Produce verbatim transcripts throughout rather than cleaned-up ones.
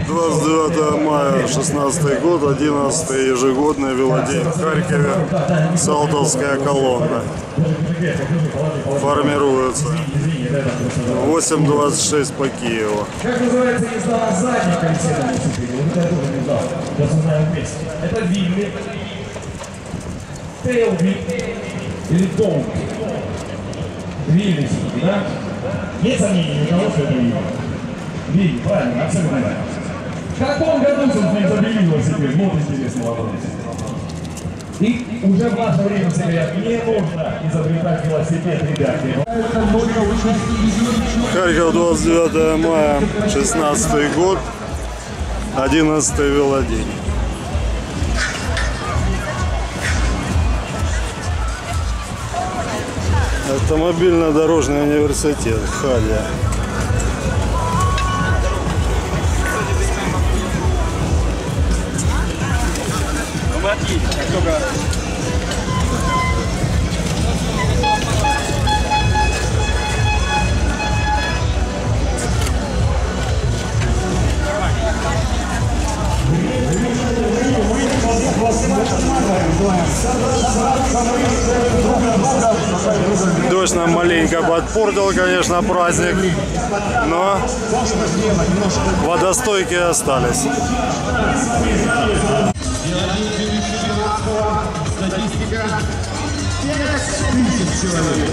двадцать девятое мая шестнадцатый год, одиннадцатый ежегодный велодень в Харькове. Салтовская колонна формируется. восемь двадцать шесть по Киеву. Как называется езда на заднем колесе на велосипеде? Вот это тоже езда. Сейчас узнаем вместе. Это вилли, тейлвип или доунвип. Вилли, да? Нет сомнений, у кого что это вилли? Вилли, правильно, абсолютно правильно. В каком году, собственно, изобрели велосипед? Вот интересный вопрос. И уже в наше время все говорят, не нужно изобретать велосипед, ребятки. Харьков, двадцать девятое мая шестнадцатый год, одиннадцатый велодень. Автомобильно-дорожный университет Халья. Дождь нам маленько подпортил, конечно, праздник, но водостойки остались. Статистика пять тысяч человек.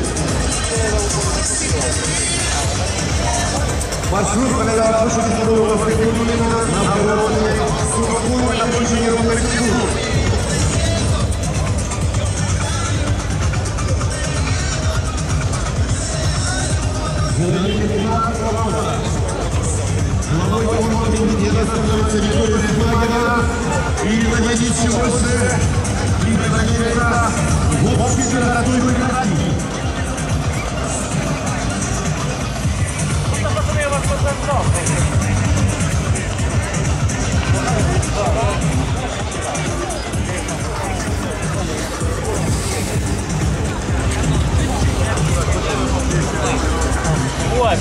Маршрут проверял площади Садового Скотина на дороге Сухопутного на больше неровной реку. Головой команды не становится Виктория Зимагина и наносит больше. И проверяется вот температуры выходи. Вот.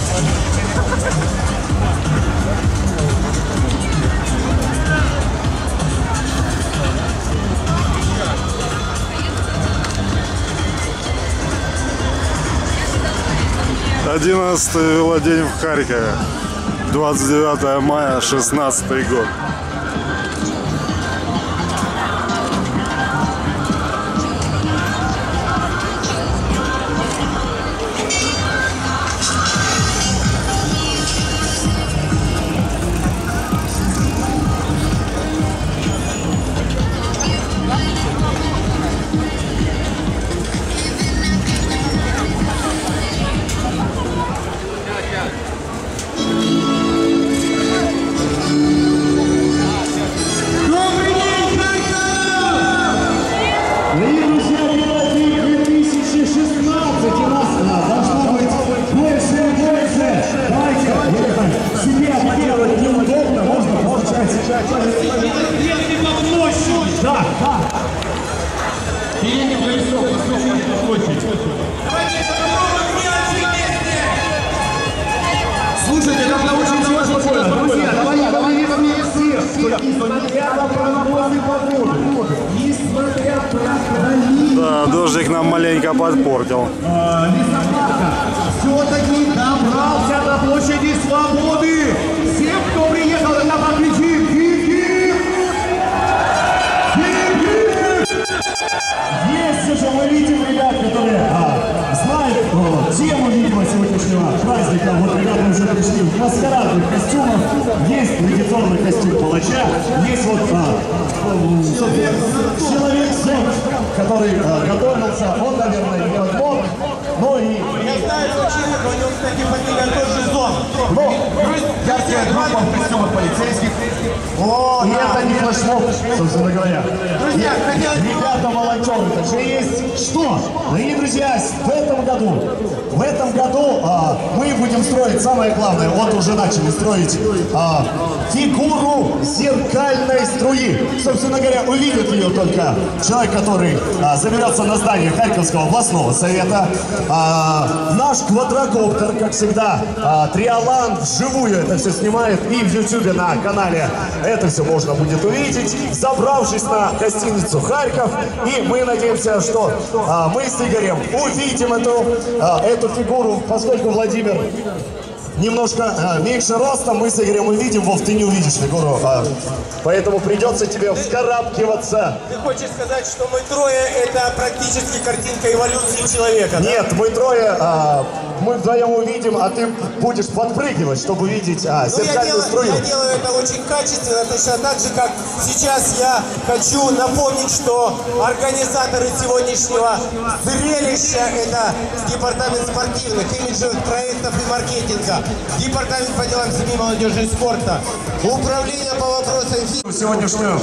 одиннадцатый велодень в Харькове, двадцать девятое мая шестнадцатый год. Да, да. Передний колесо, послушайте по площади. Слушайте, как на очень сложно. Друзья, давай, давай, не во мне всех. Несмотря на прогнозы погоды, несмотря на Да, дождик нам маленько подпортил. лесопарка, все-таки добрался до площади Свободы. Всем, кто приехал, на покричит. Есть уже, мы видим ребят, которые а, знают о, тему, видимо, сегодняшнего праздника. Вот ребята уже пришли в маскарадных костюмах. Есть традиционный костюм палача, есть вот а, человек-зомб, который а, готовился, он, наверное, не отмог. Ну и... Я знаю этого человека, у него, кстати, фамилия тоже зомб. Ну, яркая группа в костюмах полицейских. О, и да, это не флешмоб, собственно говоря. Друзья, хотел... Ребята волонтеры, это же есть что? Дорогие друзья, в этом году, в этом году а, мы будем строить, самое главное, вот уже начали строить а, фигуру зеркальной струи. Собственно говоря, увидит ее только человек, который а, заберется на здание Харьковского областного совета. А, наш квадрокоптер, как всегда, а, Триолан вживую это все снимает. будет и в ютубе на канале. Это все можно будет увидеть, забравшись на гостиницу «Харьков». И мы надеемся, что а, мы с Игорем увидим эту, а, эту фигуру, поскольку Владимир немножко а, меньше роста, мы с Игорем увидим. Вов, ты не увидишь фигуру, а, поэтому придется тебе вскарабкиваться. Ты хочешь сказать, что мы трое — это практически картинка эволюции человека, да? Нет, мы трое, а, мы вдвоем увидим, а ты будешь подпрыгивать, чтобы видеть а, Ну, я, зеркальную делаю, струю. я делаю это очень качественно, точно так же, как сейчас я хочу напомнить, что организаторы сегодняшнего зрелища — это Департамент спортивных, имиджевых проектов и маркетинга, Департамент по делам семьи, молодежи и спорта, Управление по вопросам физики. Сегодняшнюю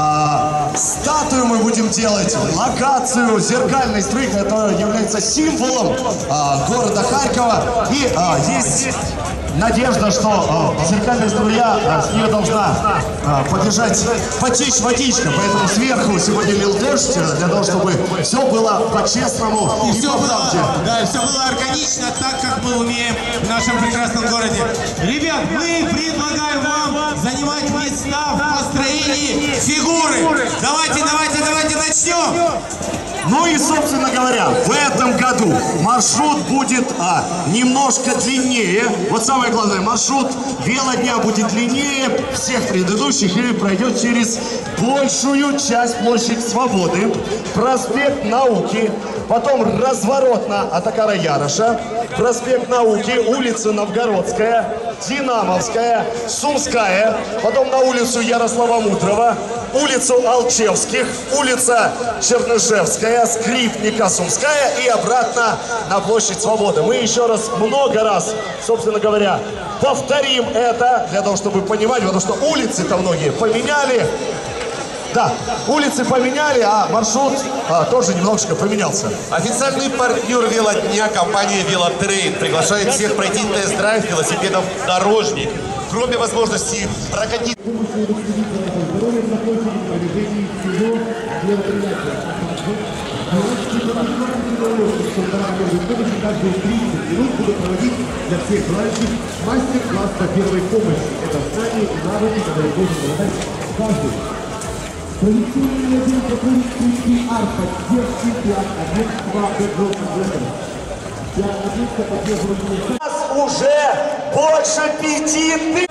а, статую мы будем делать, локацию зеркальной струи, которая является символом а, города Харькова. И а, есть надежда, что а, зеркальная струя, а, с нее должна а, побежать, потечь водичка. Поэтому сверху сегодня лил дождь, для того, чтобы все было по-честному и, все по было, правде. да, все было органично, так как мы умеем в нашем прекрасном городе. Ребят, мы предлагаем вам занимать места в построении фигуры. Давайте, давайте, давайте начнем. Ну и, собственно говоря, в этом году маршрут будет а, немножко длиннее. Вот самое главное, маршрут велодня будет длиннее всех предыдущих и пройдет через большую часть площади Свободы, проспект Науки, потом разворот на Атакара Яроша, проспект Науки, улица Новгородская, Динамовская, Сумская, потом на улицу Ярослава Мудрого, улицу Алчевских, улица Чернышевская, Скрипника, Сумская и обратно на площадь Свободы. Мы еще раз, много раз, собственно говоря, повторим это, для того, чтобы понимать, потому что улицы-то многие поменяли. Да, улицы поменяли, а маршрут а, тоже немножечко поменялся. Официальный партнер велодня, компания «Велотрейд», приглашает всех пройти тест-драйв велосипедов «Дорожник». Кроме возможности прокатить... Для всех желающих мастер-класс по первой помощи. Это знания и навыки, которые должен обладать каждый. Проведение один арт поддержки для агентства Бэкграунд. Для агентства поддерживания... У нас уже больше пяти тысяч.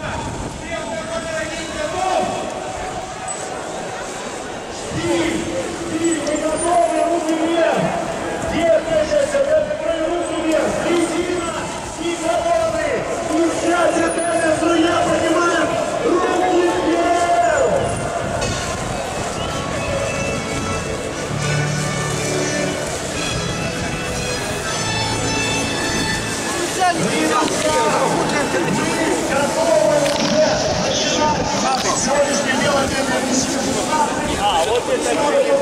А, вот это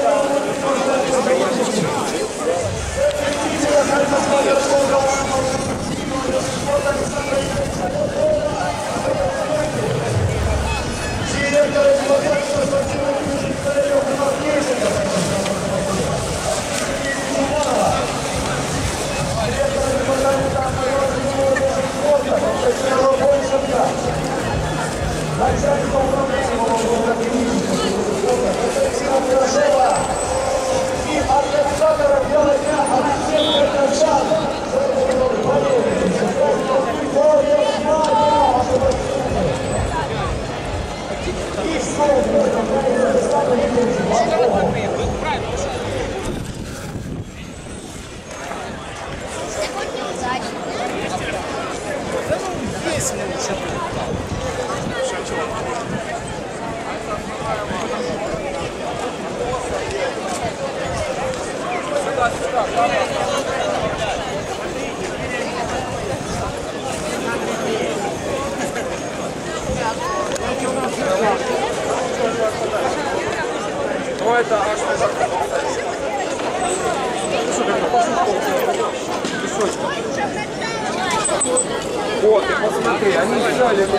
Вот, ты посмотри, они взяли это.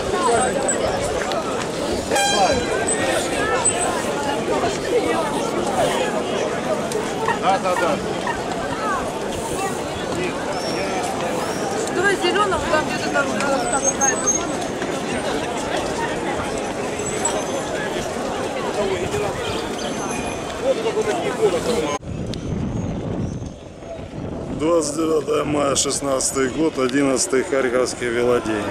Да, да, да. Давай зеленого, там где-то там какая-то. двадцать девятое мая шестнадцатый год, одиннадцатый Харьковский велодень.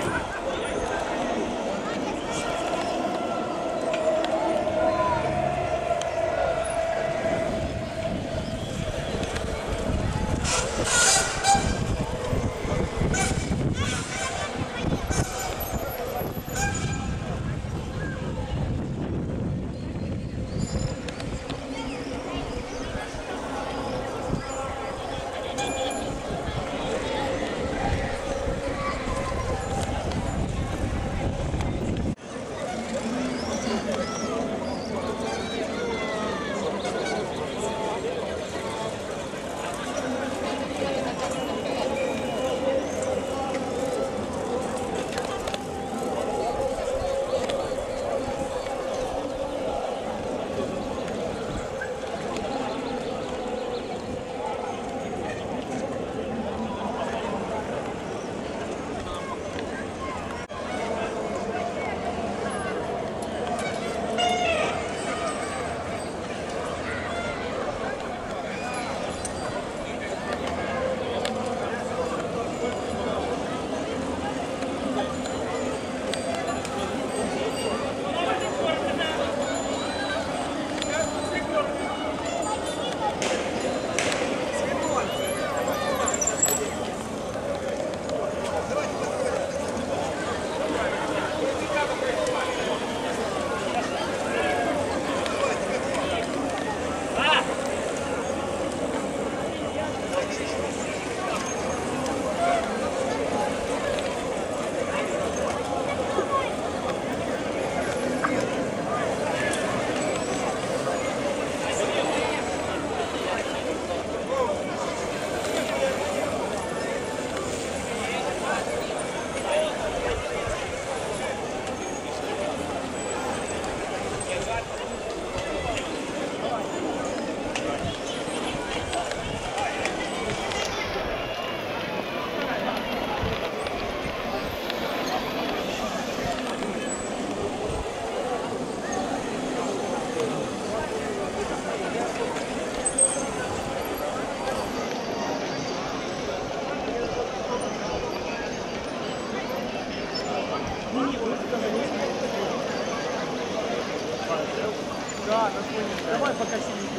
Давай пока сидим.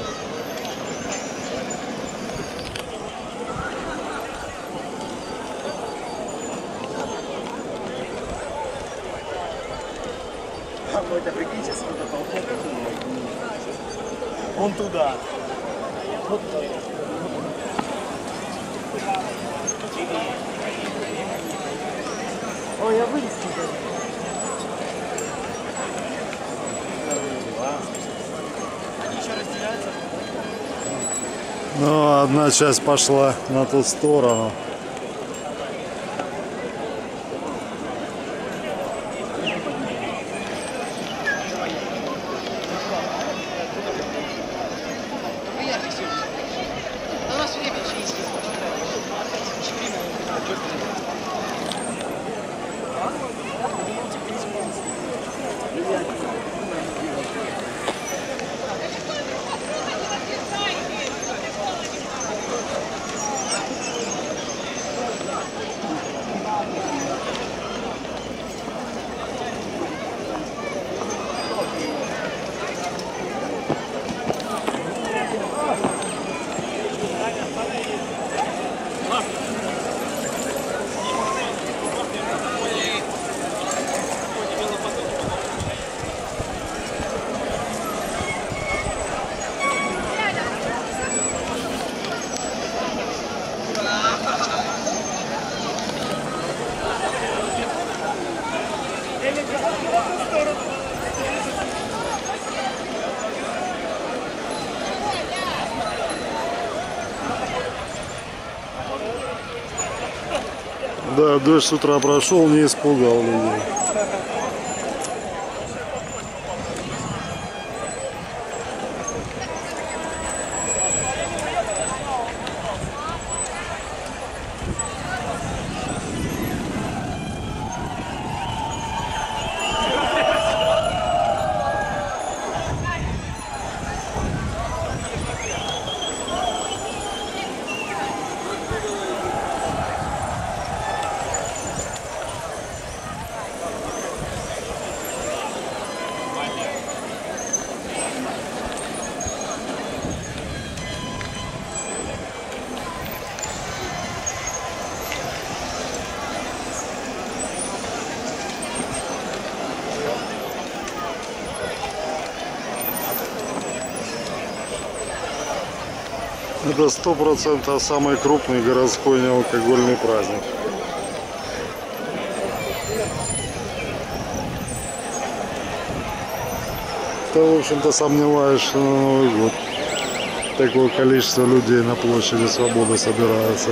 А ну это прикиньте, сколько толпов. Он туда. Вот туда. Ой, я вылез туда. Ну, одна часть пошла на ту сторону. Да, дождь с утра прошел, не испугал людей. Это сто процентов самый крупный городской неалкогольный праздник. Да, в общем-то, сомневаюсь, что на Новый год такое количество людей на площади Свободы собирается.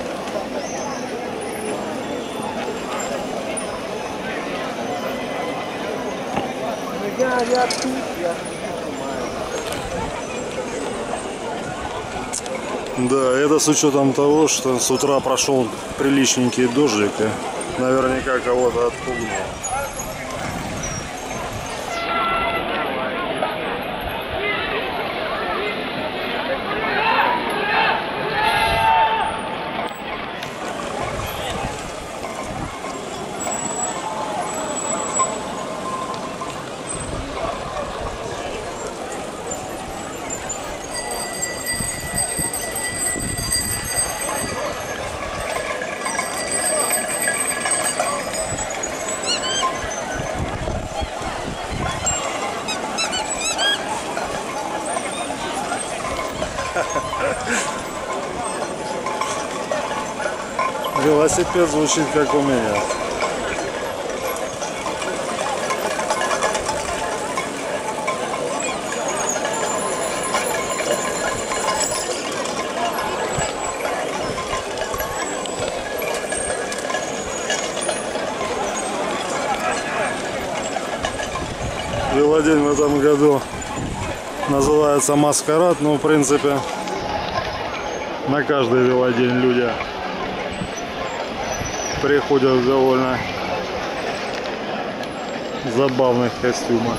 Да, это с учетом того, что с утра прошел приличненький дождик и наверняка кого-то отпугнул. Велосипед звучит как у меня. Велодень в этом году называется «Маскарад», но в принципе на каждый велодень люди приходят в довольно забавных костюмах.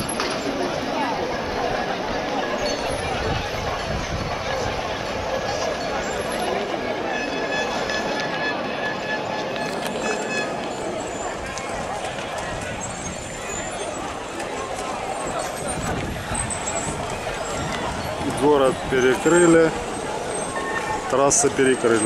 Город перекрыли, трассы перекрыли.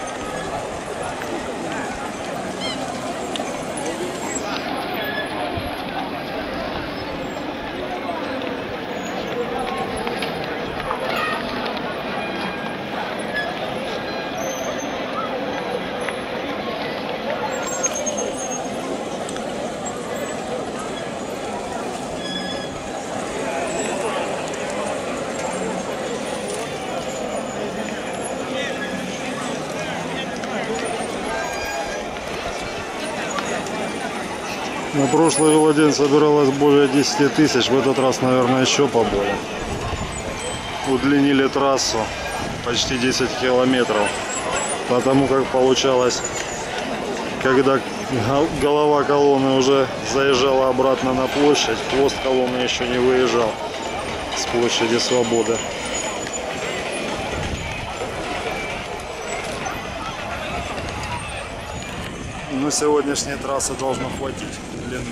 На прошлый велодень собиралось более десяти тысяч, в этот раз, наверное, еще поболее. Удлинили трассу почти десять километров, потому как получалось, когда голова колонны уже заезжала обратно на площадь, хвост колонны еще не выезжал с площади Свободы. Но сегодняшней трассы должно хватить длины.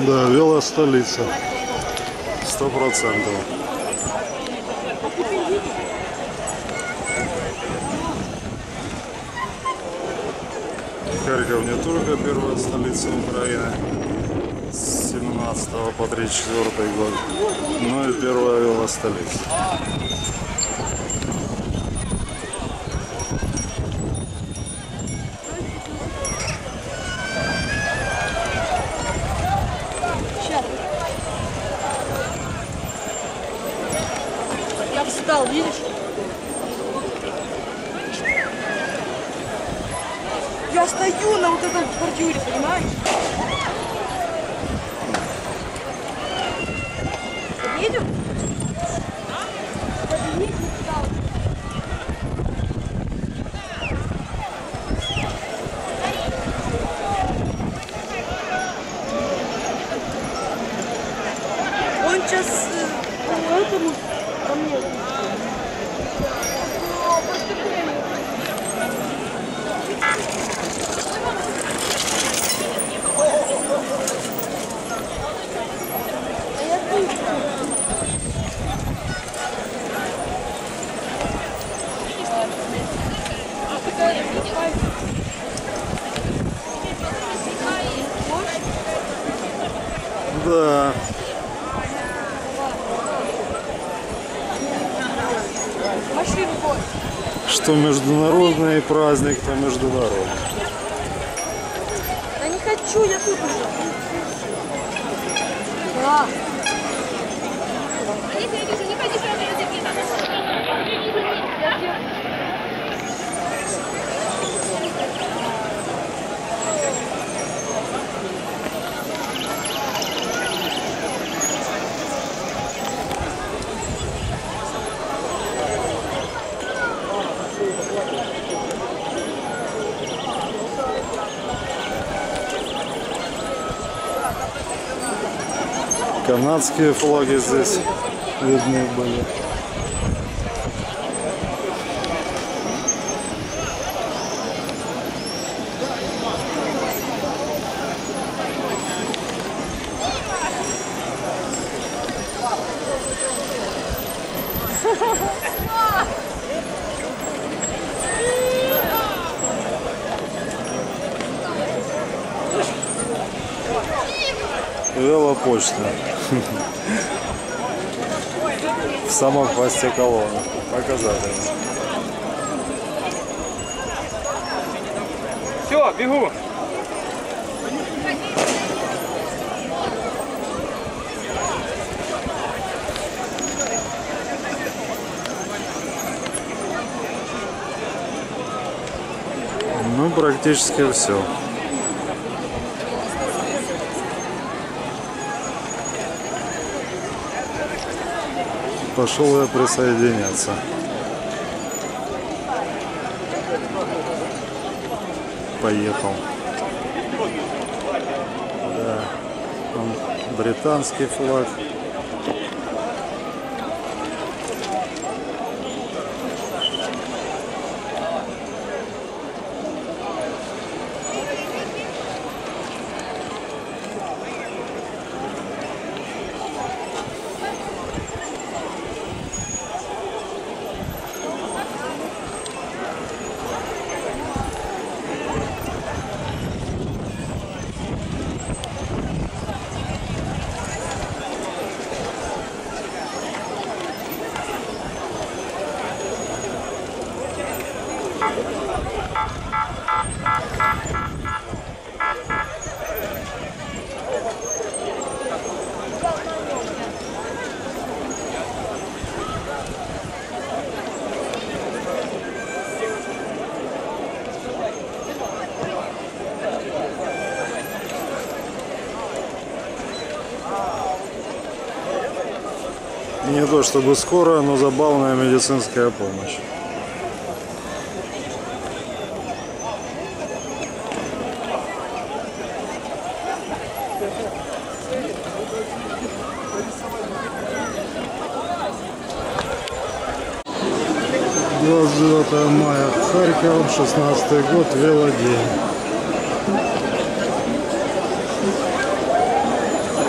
Да, велостолица. Сто процентов. Харьков не только первая столица Украины с семнадцатого по тридцать четвёртый год, но и первая велостолица. Я встал, видишь? Я стою на вот этом бордюре, понимаешь? Едем? Он сейчас э, по этому ко мне. Да. Машину вот. Что международный праздник, то международный. Да не хочу, я тут уже. Да. Канадские флаги здесь видны были. Велопочта. В самом хвосте колонны. Показательно. Все, бегу. Ну, практически все. Пошел я присоединяться. Поехал. Да. Там британский флаг. Не то чтобы скорая, но забавная медицинская помощь. двадцать девятое мая, Харьков, шестнадцатый год, велодень.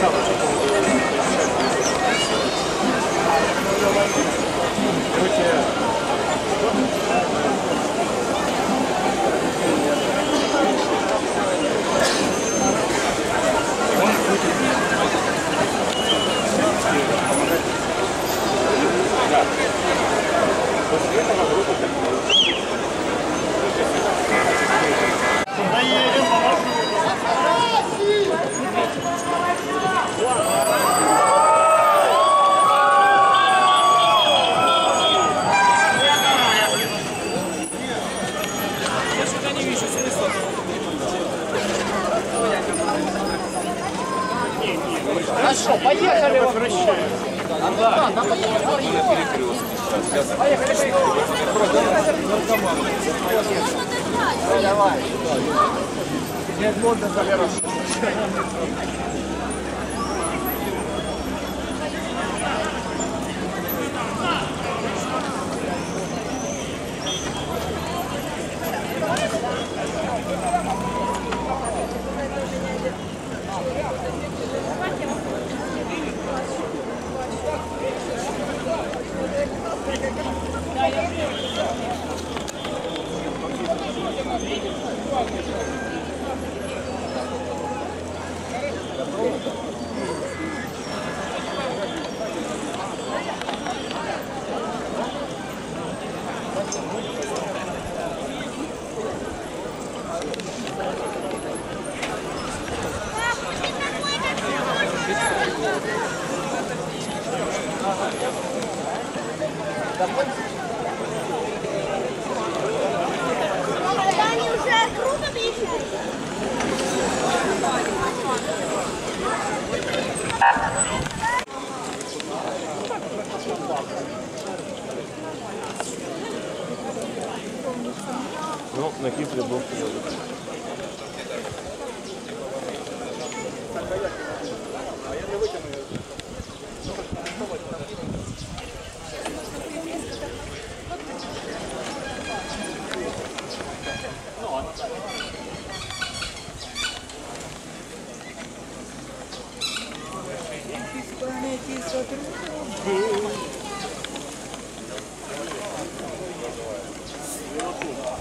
Хорошо, поехали, возвращаем. Да, да, поехали. Поехали. Давай. Нет, можно забирать. Они уже круто бегают. Ну, на Кипре был.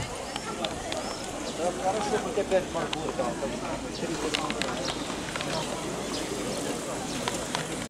Хорошо, хоть опять паркур там.